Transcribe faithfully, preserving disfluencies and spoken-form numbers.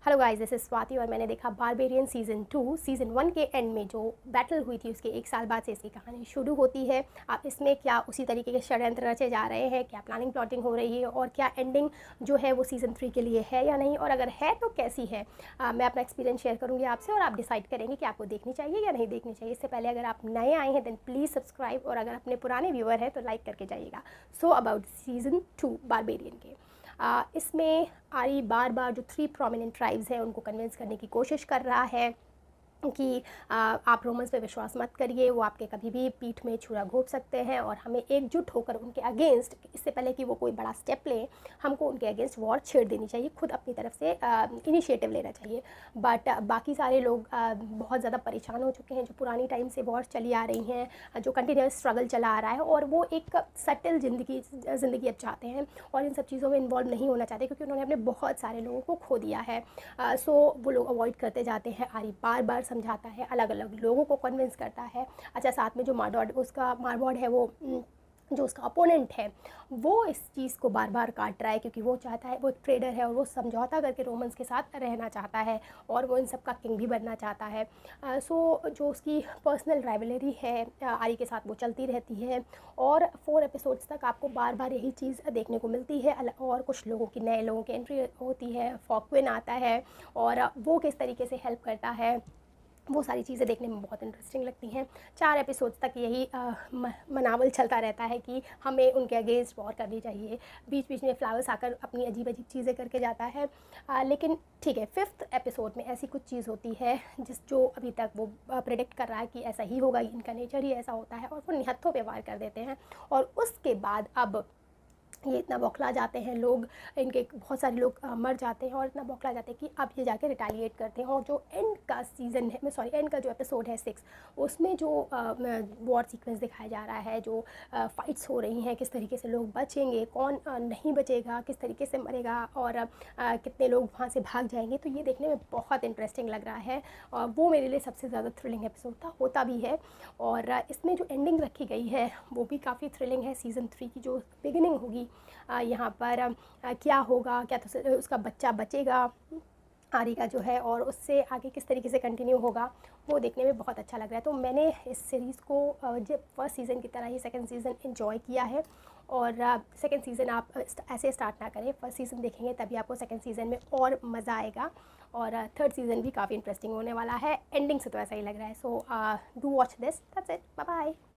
Hello guys, this is Swati और मैंने देखा barbarian season two. Season one के एंड में जो बैटल हुई थी उसके एक साल बाद से इसकी कहानी शुरू होती है। आप इसमें क्या उसी तरीके के षड्यंत्र रचे जा रहे हैं, क्या प्लानिंग प्लॉटिंग हो रही है और क्या एंडिंग जो है वो सीज़न थ्री के लिए है या नहीं, और अगर है तो कैसी है। आ, मैं अपना एक्सपीरियंस शेयर करूँगी आपसे और आप डिसाइड करेंगे कि आपको देखनी चाहिए या नहीं देखनी चाहिए। इससे पहले अगर आप नए आए हैं देन प्लीज़ सब्सक्राइब, और अगर अपने पुराने व्यूअर हैं तो लाइक करके जाइएगा। So about season two barbarian के, आ, इसमें आरी बार बार जो थ्री प्रोमिनेंट ट्राइब्स हैं उनको कन्विंस करने की कोशिश कर रहा है कि आ, आप रोमन्स पे विश्वास मत करिए, वो आपके कभी भी पीठ में छुरा घोंप सकते हैं और हमें एकजुट होकर उनके अगेंस्ट, इससे पहले कि वो कोई बड़ा स्टेप लें, हमको उनके अगेंस्ट वॉर छेड़ देनी चाहिए, खुद अपनी तरफ से इनिशिएटिव लेना चाहिए। बट बाकी सारे लोग आ, बहुत ज़्यादा परेशान हो चुके हैं, जो पुरानी टाइम से वॉर चली आ रही हैं, जो कंटिन्यूस स्ट्रगल चला आ रहा है, और वो एक सटल ज़िंदगी ज़िंदगी अब चाहते हैं और इन सब चीज़ों में इन्वॉल्व नहीं होना चाहते क्योंकि उन्होंने अपने बहुत सारे लोगों को खो दिया है। सो वो लोग अवॉइड करते जाते हैं। आरी बार बार समझाता है, अलग अलग लोगों को कन्विंस करता है। अच्छा, साथ में जो मार्डॉड उसका मार्बॉड है, वो जो उसका अपोनेंट है, वो इस चीज़ को बार बार काट रहा है क्योंकि वो चाहता है, वो एक ट्रेडर है और वो समझौता करके रोमन्स के साथ रहना चाहता है और वो इन सब का किंग भी बनना चाहता है। सो uh, so, जो उसकी पर्सनल राइवलरी है आरी के साथ वो चलती रहती है और फोर एपिसोड्स तक आपको बार बार यही चीज़ देखने को मिलती है। और कुछ लोगों की, नए लोगों की एंट्री होती है, फॉकविन आता है और वो किस तरीके से हेल्प करता है, वो सारी चीज़ें देखने में बहुत इंटरेस्टिंग लगती हैं। चार एपिसोड्स तक यही आ, मनावल चलता रहता है कि हमें उनके अगेंस्ट वॉर करनी चाहिए। बीच बीच में फ्लावर्स आकर अपनी अजीब अजीब चीज़ें करके जाता है, आ, लेकिन ठीक है, फिफ्थ एपिसोड में ऐसी कुछ चीज़ होती है जिस जो अभी तक वो प्रेडिक्ट कर रहा है कि ऐसा ही होगा, इनका नेचर ही ऐसा होता है, और वो निहत्थों पे वार कर देते हैं। और उसके बाद अब ये इतना बौखला जाते हैं लोग, इनके बहुत सारे लोग मर जाते हैं और इतना बौखला जाते हैं कि अब ये जाके रिटालिएट करते हैं। और जो एंड का सीज़न है, मैं सॉरी एंड का जो एपिसोड है सिक्स, उसमें जो वॉर सीक्वेंस दिखाया जा रहा है, जो फाइट्स हो रही हैं, किस तरीके से लोग बचेंगे, कौन आ, नहीं बचेगा, किस तरीके से मरेगा और आ, कितने लोग वहाँ से भाग जाएंगे, तो ये देखने में बहुत इंटरेस्टिंग लग रहा है। और वो मेरे लिए सबसे ज़्यादा थ्रिलिंग एपिसोड था, होता भी है। और इसमें जो एंडिंग रखी गई है वो भी काफ़ी थ्रिलिंग है। सीज़न थ्री की जो बिगिनिंग होगी, यहाँ पर आ, क्या होगा, क्या तो उसका बच्चा बचेगा आरी का जो है, और उससे आगे किस तरीके से कंटिन्यू होगा, वो देखने में बहुत अच्छा लग रहा है। तो मैंने इस सीरीज़ को जब फर्स्ट सीज़न की तरह ही सेकंड सीज़न एंजॉय किया है। और सेकंड सीज़न आप ऐसे स्टार्ट ना करें, फर्स्ट सीज़न देखेंगे तभी आपको सेकंड सीज़न में और मज़ा आएगा। और थर्ड सीज़न भी काफ़ी इंटरेस्टिंग होने वाला है। एंडिंग से तो ऐसा ही लग रहा है। So do watch this, that's it, bye bye.